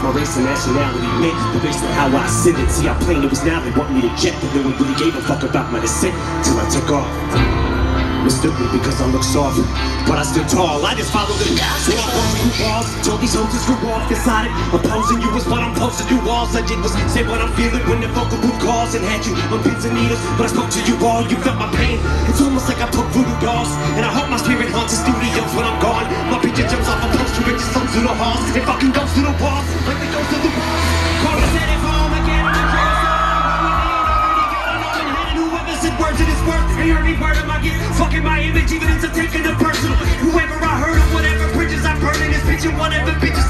my race and nationality meant. The base of how I ascended. See how plain it was now they want me to jet, but no one really gave a fuck about my descent till I took off. Mistook me because I look soft, but I stood tall. I just followed the so I walked through walls, told these hoes to screw off. Decided opposing you was what I'm posting through walls. I did was say what I'm feeling when the vocal booth calls, and had you on pins and needles. But I spoke to you all, you felt my pain. It's almost like I put voodoo dolls, and I hope my spirit haunts the studios when I'm gone. My picture jumps off a poster, it just floats through the halls. It fucking goes through the walls, like the ghost of the walls. Chorus said it home again. Words of this word, ain't heard any word of my gift. Fucking my image, even into taking it personal. Whoever I heard of, whatever bridges I burn in this bitch, and whatever bitches